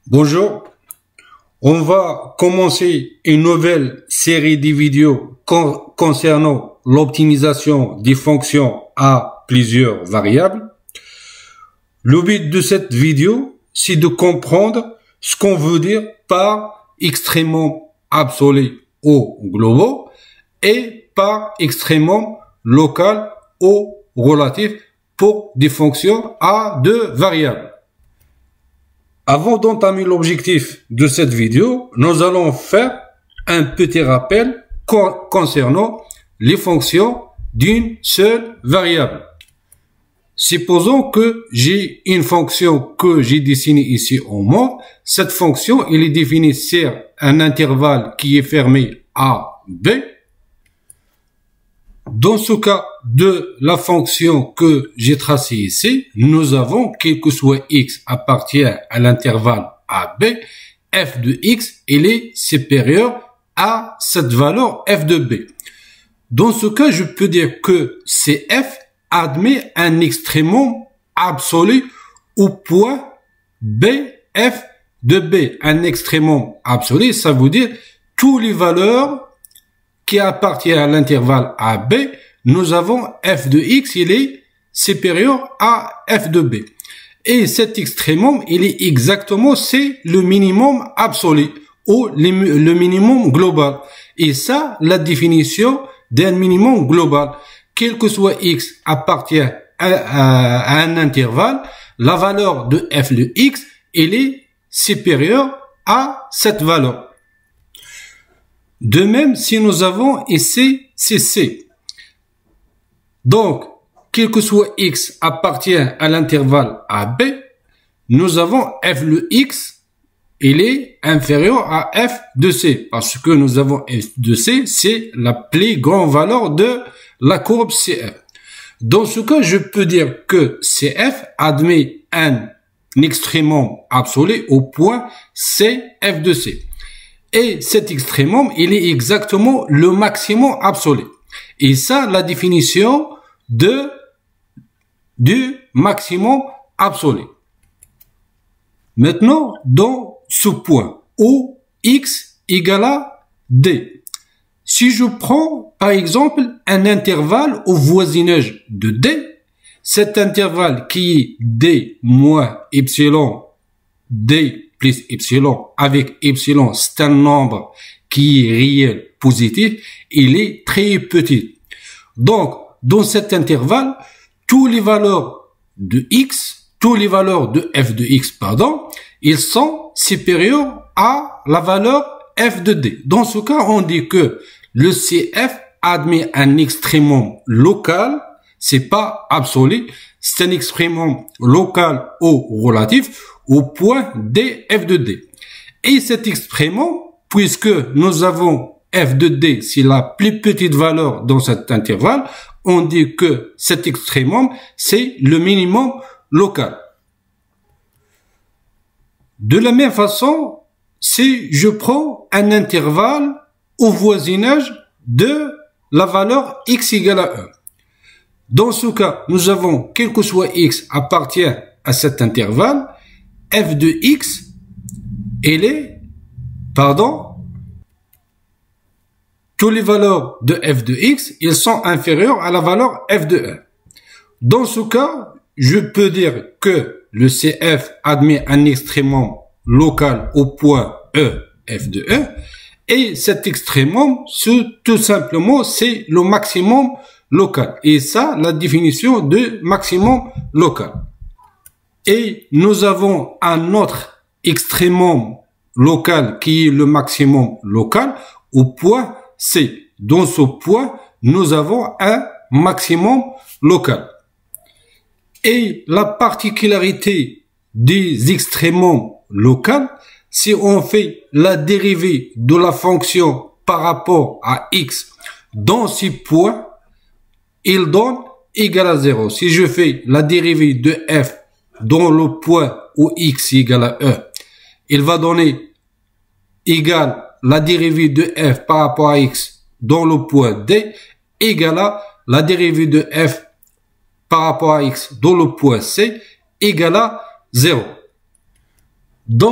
Bonjour, on va commencer une nouvelle série de vidéos concernant l'optimisation des fonctions à plusieurs variables. Le but de cette vidéo, c'est de comprendre ce qu'on veut dire par extrêmement absolu ou global et par extrêmement local ou relatif pour des fonctions à deux variables. Avant d'entamer l'objectif de cette vidéo, nous allons faire un petit rappel concernant les fonctions d'une seule variable. Supposons que j'ai une fonction que j'ai dessinée ici en mode. Cette fonction, elle est définie sur un intervalle qui est fermé A, B. Dans ce cas de la fonction que j'ai tracée ici, nous avons, quel que soit x appartient à l'intervalle AB, f de x, il est supérieur à cette valeur f de b. Dans ce cas, je peux dire que CF admet un extrémum absolu au point BF de B. Un extrémum absolu, ça veut dire toutes les valeurs qui appartient à l'intervalle AB, nous avons f de x, il est supérieur à f de b. Et cet extrémum, il est exactement, c'est le minimum absolu ou le minimum global. Et ça, la définition d'un minimum global. Quel que soit x appartient à un intervalle, la valeur de f de x, elle est supérieure à cette valeur. De même, si nous avons ici C. Donc, quel que soit x appartient à l'intervalle AB, nous avons f de x, il est inférieur à f de c, parce que nous avons f de c, c'est la plus grande valeur de la courbe CF. Dans ce cas, je peux dire que CF admet un extrémum absolu au point CF de c. Et cet extrémum, il est exactement le maximum absolu. Et ça, la définition du maximum absolu. Maintenant, dans ce point où x égale à d, si je prends par exemple un intervalle au voisinage de d, cet intervalle qui est d moins epsilon, d plus epsilon, avec epsilon, c'est un nombre qui est réel positif, il est très petit. Donc, dans cet intervalle, toutes les valeurs de x, toutes les valeurs de f de x, pardon, ils sont supérieurs à la valeur f de d. Dans ce cas, on dit que le CF admet un extrémum local, c'est pas absolu, c'est un extrémum local ou relatif au point df de d. Et cet extrémum, puisque nous avons f de d, c'est la plus petite valeur dans cet intervalle, on dit que cet extrémum, c'est le minimum local. De la même façon, si je prends un intervalle au voisinage de la valeur x égale à 1. Dans ce cas, nous avons, quel que soit x appartient à cet intervalle, f de x, toutes les valeurs de f de x, ils sont inférieurs à la valeur f de 1. Dans ce cas, je peux dire que le CF admet un extrémum local au point E, f de 1, et cet extrémum, tout simplement, c'est le maximum local. Et ça, la définition de maximum local. Et nous avons un autre extrémum local qui est le maximum local au point C. Dans ce point, nous avons un maximum local. Et la particularité des extrémums locaux, si on fait la dérivée de la fonction par rapport à x dans ces points, il donne égal à 0. Si je fais la dérivée de f dans le point où x égale à 1, il va donner égal la dérivée de f par rapport à x dans le point d égale à la dérivée de f par rapport à x dans le point c égale à 0. Dans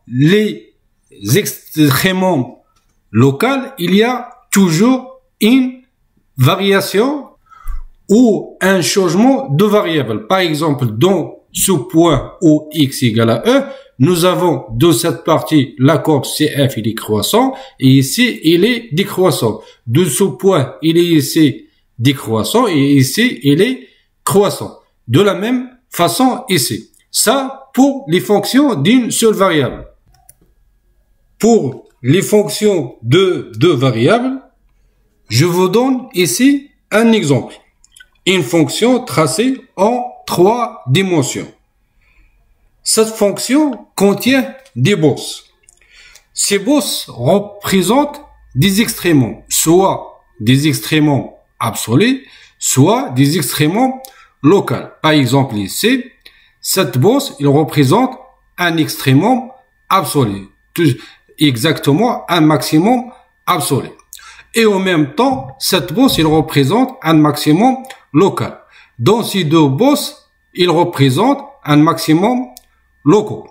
les extrémums locaux, il y a toujours une variation ou un changement de variable. Par exemple, dans ce point où x égale à e, nous avons dans cette partie la courbe CF, il est croissant, et ici, il est décroissant. De ce point, il est ici décroissant, et ici, il est croissant. De la même façon ici. Ça, pour les fonctions d'une seule variable. Pour les fonctions de deux variables, je vous donne ici un exemple. Une fonction tracée en 3 dimensions. Cette fonction contient des bosses. Ces bosses représentent des extrémums, soit des extrémums absolus, soit des extrémums locaux. Par exemple ici, cette bosse, il représente un extrémum absolu, exactement un maximum absolu. Et en même temps, cette bosse, il représente un maximum local. Dans ces deux bosses, il représente un maximum local.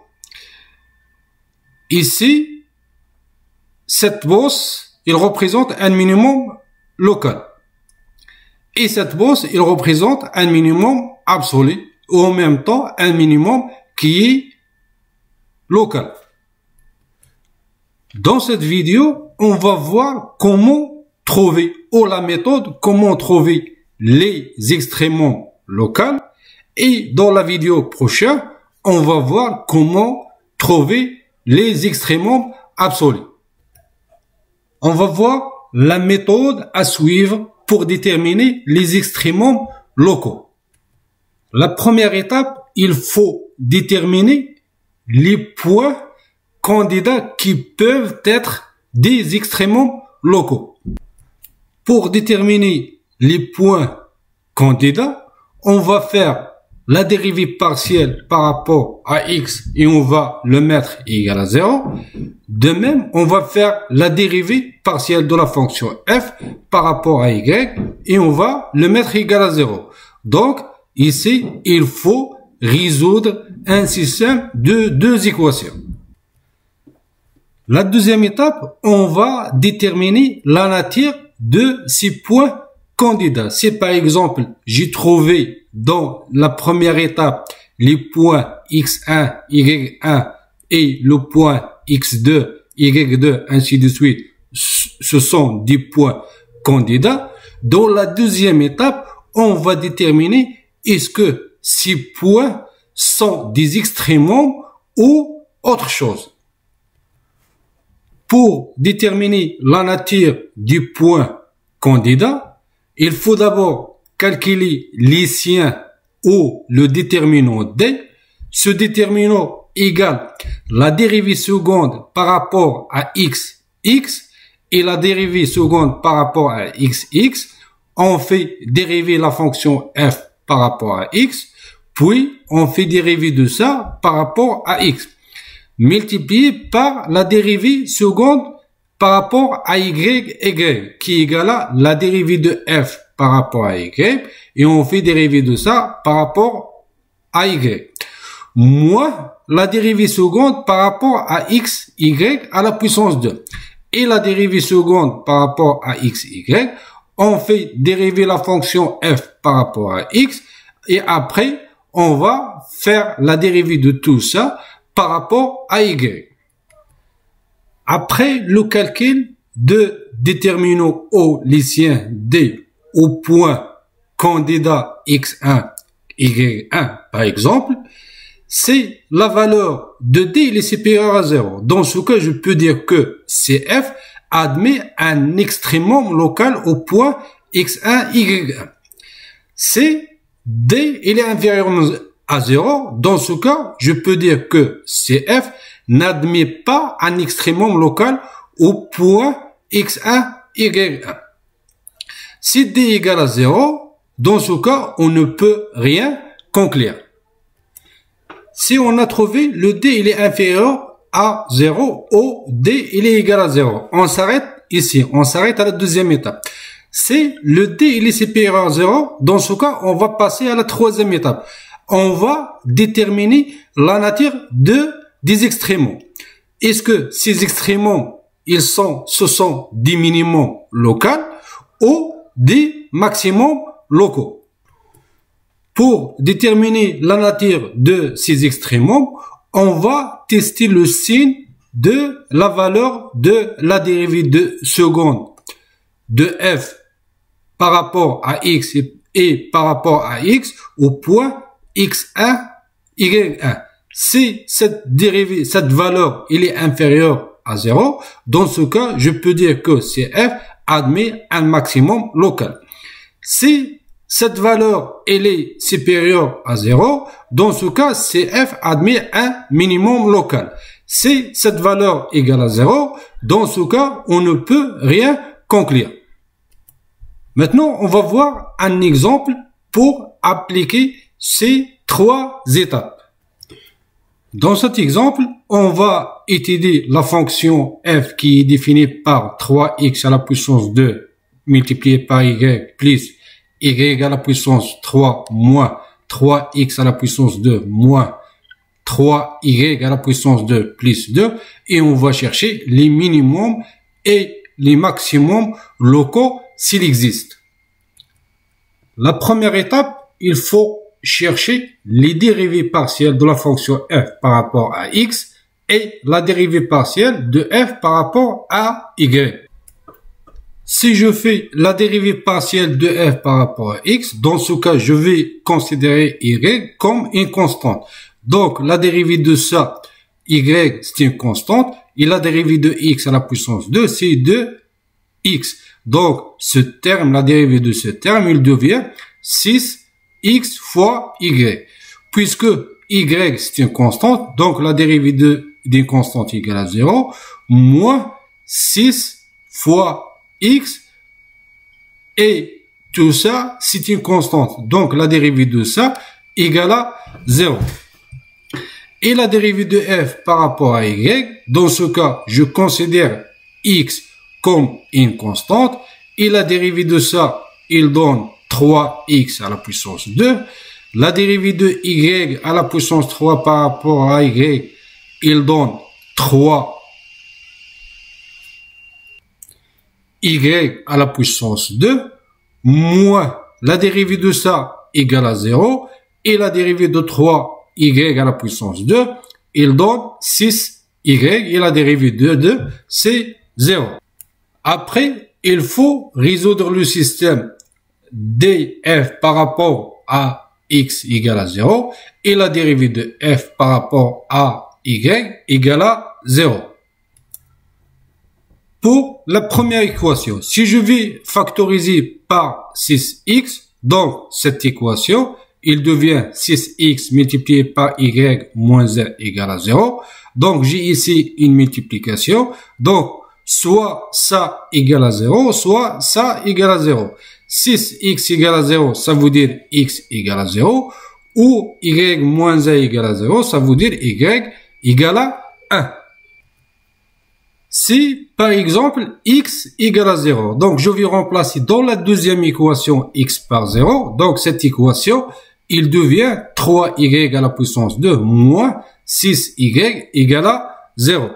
Ici, cette bosse, il représente un minimum local. Et cette bosse, il représente un minimum absolu, ou en même temps un minimum qui est local. Dans cette vidéo, on va voir comment trouver, ou la méthode, comment trouver les extrémums locaux. Et dans la vidéo prochaine, on va voir comment trouver les extrémums absolus. On va voir la méthode à suivre pour déterminer les extrémums locaux. La première étape, il faut déterminer les points candidats qui peuvent être des extrémums locaux. Pour déterminer les points candidats, on va faire la dérivée partielle par rapport à x et on va le mettre égal à 0. De même, on va faire la dérivée partielle de la fonction f par rapport à y et on va le mettre égal à 0. Donc, ici, il faut résoudre un système de deux équations. La deuxième étape, on va déterminer la nature de ces points candidats. Si par exemple, j'ai trouvé dans la première étape les points x1, y1 et le point x2, y2, ainsi de suite, ce sont des points candidats. Dans la deuxième étape, on va déterminer est-ce que ces points sont des extrémums ou autre chose. Pour déterminer la nature du point candidat, il faut d'abord calculer l'Hessien ou le déterminant D. Ce déterminant égale la dérivée seconde par rapport à x et la dérivée seconde par rapport à x. On fait dériver la fonction f par rapport à x, puis on fait dériver de ça par rapport à x, multiplié par la dérivée seconde par rapport à y, qui égale à la dérivée de f par rapport à y, et on fait dériver de ça par rapport à y, moins la dérivée seconde par rapport à x, y à la puissance 2. Et la dérivée seconde par rapport à x, y, on fait dériver la fonction f par rapport à x, et après, on va faire la dérivée de tout ça par rapport à y. Après le calcul de déterminant Hessien D au point candidat x1, y1 par exemple, c'est la valeur de D il est supérieur à 0. Dans ce cas, je peux dire que CF admet un extrémum local au point x1, y1. Si D il est inférieur à 0, dans ce cas, je peux dire que CF n'admet pas un extrémum local au point x1, y1. Si D égale à 0, dans ce cas, on ne peut rien conclure. Si on a trouvé le D il est inférieur à 0 ou D il est égal à 0, on s'arrête ici, on s'arrête à la deuxième étape. Si le D il est supérieur à 0, dans ce cas, on va passer à la troisième étape. On va déterminer la nature des extrémums. est-ce que ces extrémums, ce sont des minimums locaux ou des maximums locaux? Pour déterminer la nature de ces extrémums, on va tester le signe de la valeur de la dérivée de seconde de f par rapport à x et par rapport à x au point x1, y1. Si cette dérivée, cette valeur, elle est inférieure à 0, dans ce cas, je peux dire que CF admet un maximum local. Si cette valeur, elle est supérieure à 0, dans ce cas, CF admet un minimum local. Si cette valeur égale à 0, dans ce cas, on ne peut rien conclure. Maintenant, on va voir un exemple pour appliquer ces trois étapes. Dans cet exemple, on va étudier la fonction f qui est définie par 3x à la puissance 2 multiplié par y plus y à la puissance 3 moins 3x à la puissance 2 moins 3y à la puissance 2 plus 2 et on va chercher les minimums et les maximums locaux s'il existe. La première étape, il faut chercher les dérivées partielles de la fonction f par rapport à x et la dérivée partielle de f par rapport à y. Si je fais la dérivée partielle de f par rapport à x, dans ce cas, je vais considérer y comme une constante. Donc, la dérivée de ça, y, c'est une constante, et la dérivée de x à la puissance 2, c'est de x. Donc, ce terme, la dérivée de ce terme, il devient 6x fois y. Puisque y, c'est une constante, donc la dérivée d'une constante égale à 0, moins 6 fois x, et tout ça, c'est une constante. Donc, la dérivée de ça égale à 0. Et la dérivée de f par rapport à y, dans ce cas, je considère x comme une constante, et la dérivée de ça, il donne 3x à la puissance 2. La dérivée de y à la puissance 3 par rapport à y, il donne 3 y à la puissance 2, moins la dérivée de ça égale à 0, et la dérivée de 3 y à la puissance 2, il donne 6y, et la dérivée de 2, c'est 0. Après, il faut résoudre le système df par rapport à x égale à 0, et la dérivée de f par rapport à y égale à 0. Pour la première équation, si je vais factoriser par 6x, donc cette équation, il devient 6x multiplié par y moins 1 égale à 0. Donc, j'ai ici une multiplication. Donc, soit ça égale à 0, soit ça égale à 0. 6x égale à 0, ça veut dire x égale à 0. Ou y moins 1 égale à 0, ça veut dire y égale à 1. Si, par exemple, x égale à 0, donc je vais remplacer dans la deuxième équation x par 0, donc cette équation, il devient 3y à la puissance 2 moins 6y égale à 0.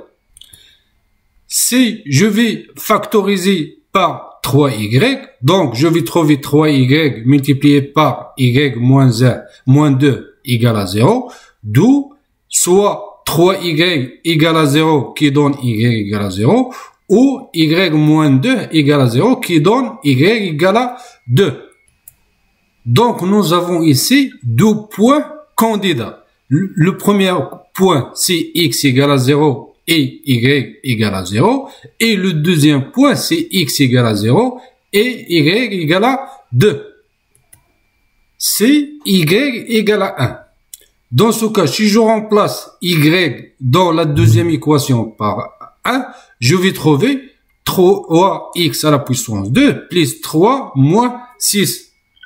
Si je vais factoriser par 3y, donc je vais trouver 3y multiplié par y moins 1 moins 2 égale à 0, d'où soit 3y égale à 0 qui donne y égale à 0, ou y moins 2 égale à 0 qui donne y égale à 2. Donc, nous avons ici deux points candidats. Le premier point, c'est x égale à 0 et y égale à 0. Et le deuxième point, c'est x égale à 0 et y égale à 2. C'est y égale à 1. Dans ce cas, si je remplace y dans la deuxième équation par 1, je vais trouver 3x à la puissance 2 plus 3 moins 6.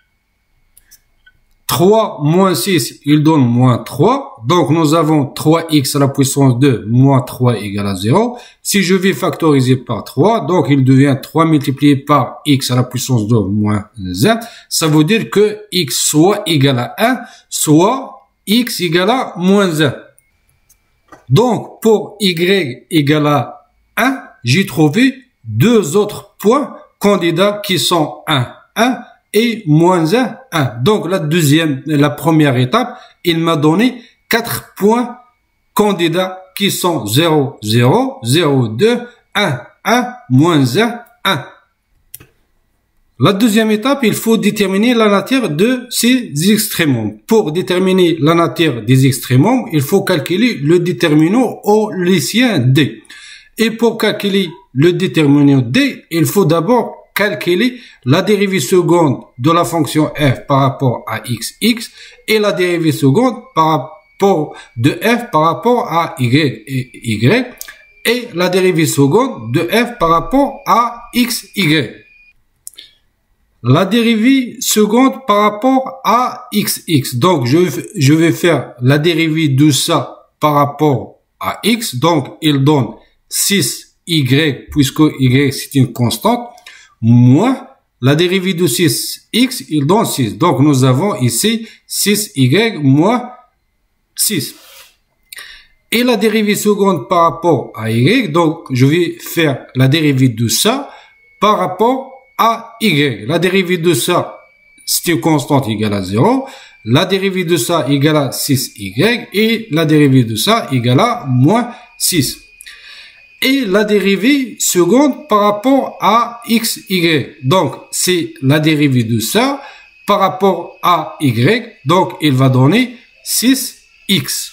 3 moins 6, il donne moins 3. Donc, nous avons 3x à la puissance 2 moins 3 égale à 0. Si je vais factoriser par 3, donc il devient 3 multiplié par x à la puissance 2 moins 1. Ça veut dire que x soit égal à 1, soit x égale à moins 1. Donc, pour y égale à 1, j'ai trouvé deux autres points candidats qui sont 1 et moins 1, 1. Donc, la première étape, il m'a donné 4 points candidats qui sont 0, 0, 0, 2, 1, 1, moins 1, 1. La deuxième étape, il faut déterminer la nature de ces extrémums. Pour déterminer la nature des extrémums, il faut calculer le déterminant euclidien D. Et pour calculer le déterminant D, il faut d'abord calculer la dérivée seconde de la fonction f par rapport à x et la dérivée seconde de f par rapport à y et la dérivée seconde de f par rapport à xy. La dérivée seconde par rapport à xx. Donc, je vais faire la dérivée de ça par rapport à x. Donc, il donne 6y, puisque y c'est une constante, moins la dérivée de 6x, il donne 6. Donc, nous avons ici 6y moins 6. Et la dérivée seconde par rapport à y, donc, je vais faire la dérivée de ça par rapport à y. La dérivée de ça, c'est une constante égale à 0. La dérivée de ça égale à 6y. Et la dérivée de ça égale à moins 6. Et la dérivée seconde par rapport à xy. Donc, c'est la dérivée de ça par rapport à y. Donc, il va donner 6x.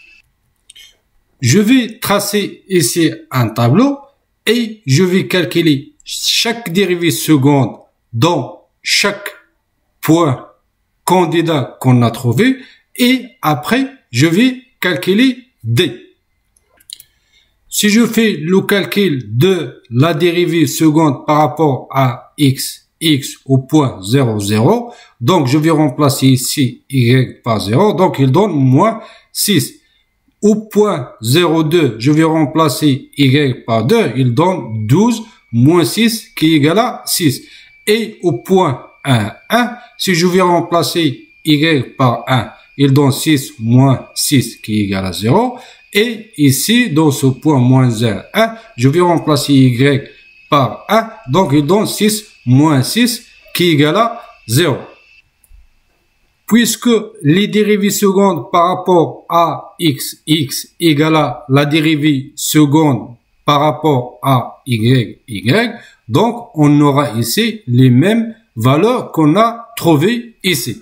Je vais tracer ici un tableau et je vais calculer chaque dérivée seconde dans chaque point candidat qu'on a trouvé et après je vais calculer D. Si je fais le calcul de la dérivée seconde par rapport à x au point 0, 0, donc je vais remplacer ici y par 0, donc il donne moins 6. Au point 0,2, je vais remplacer y par 2, il donne 12 moins 6 qui est égal à 6. Et au point 1, 1, si je vais remplacer y par 1, il donne 6 moins 6 qui est égal à 0. Et ici, dans ce point moins 1, 1, je vais remplacer y par 1, donc il donne 6 moins 6 qui est égal à 0. Puisque les dérivées secondes par rapport à x égale à la dérivée seconde par rapport à y, donc on aura ici les mêmes valeurs qu'on a trouvées ici.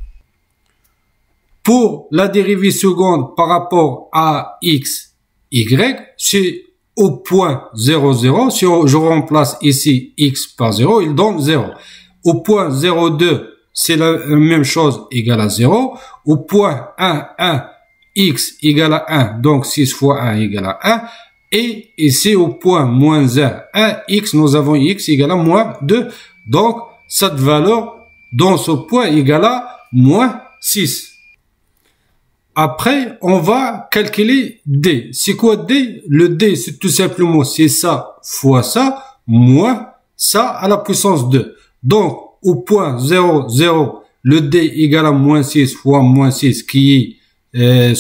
Pour la dérivée seconde par rapport à x, c'est au point 0, 0. Si je remplace ici x par 0, il donne 0. Au point 0,2, c'est la même chose, égale à 0. Au point 1, 1, x égale à 1, donc 6 fois 1 égale à 1. Et ici, au point moins 1, 1, x, nous avons x égale à moins 2. Donc, cette valeur, dans ce point, égale à moins 6. Après, on va calculer D. C'est quoi D? Le D, c'est tout simplement, c'est ça fois ça, moins ça à la puissance 2. Donc, au point 0, 0, le D égale à moins 6 fois moins 6, qui est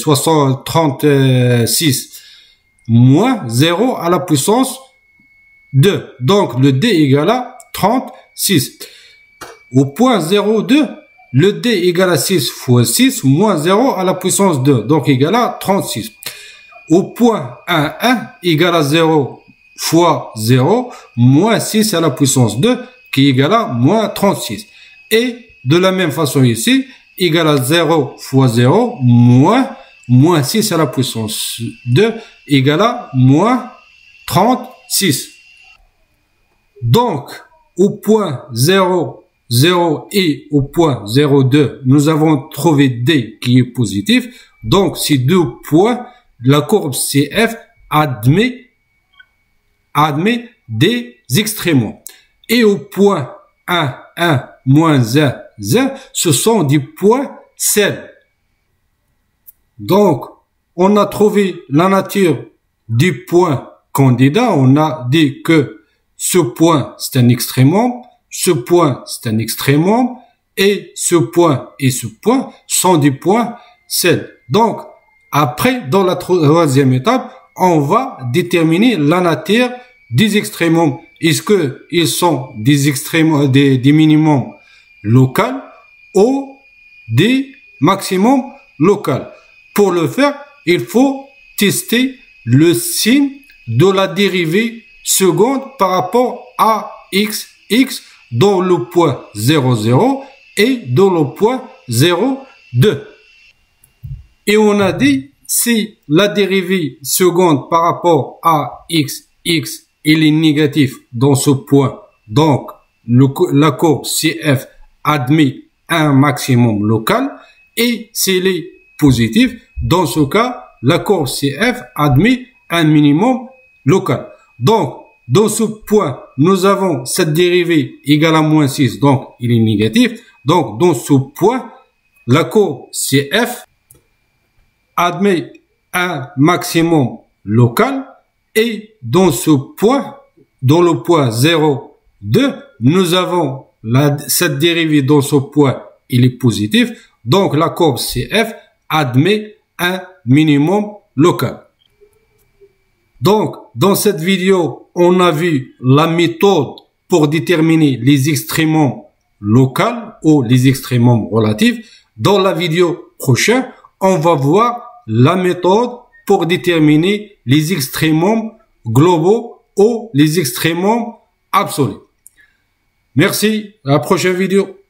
36, moins 0 à la puissance 2. Donc, le D égale à 36. Au point 0,2, le D égale à 6 fois 6, moins 0 à la puissance 2, donc égale à 36. Au point 1, 1 égale à 0 fois 0, moins 6 à la puissance 2, qui égale à moins 36. Et de la même façon ici, égale à 0 fois 0, moins 6 à la puissance 2, égale à moins 36. Donc, au point 0, 0 et au point 0,2, nous avons trouvé D qui est positif. Donc, ces deux points, la courbe CF admet des extrémums. Et au point 1, 1, moins 1, 1, ce sont des points sels. Donc, on a trouvé la nature du point candidat. On a dit que ce point, c'est un extrémum. Ce point, c'est un extrémum, et ce point sont des points sels. Donc, Après, dans la troisième étape, on va déterminer la nature des extrémums. Est-ce que ils sont des extrémums, des minimums locaux ou des maximums locaux? Pour le faire, il faut tester le signe de la dérivée seconde par rapport à x dans le point 0, 0 et dans le point 0, 2. Et on a dit, si la dérivée seconde par rapport à x, il est négatif dans ce point, donc la courbe CF admet un maximum local, et s'il est positif, dans ce cas, la courbe CF admet un minimum local. Donc, dans ce point, nous avons cette dérivée égale à moins 6, donc il est négatif. Donc, dans ce point, la courbe CF admet un maximum local, et dans ce point, dans le point 0, 2, nous avons cette dérivée dans ce point, il est positif. Donc, la courbe CF admet un minimum local. Donc, dans cette vidéo, on a vu la méthode pour déterminer les extrémums locaux ou les extrémums relatifs. Dans la vidéo prochaine, on va voir la méthode pour déterminer les extrémums globaux ou les extrémums absolus. Merci, à la prochaine vidéo.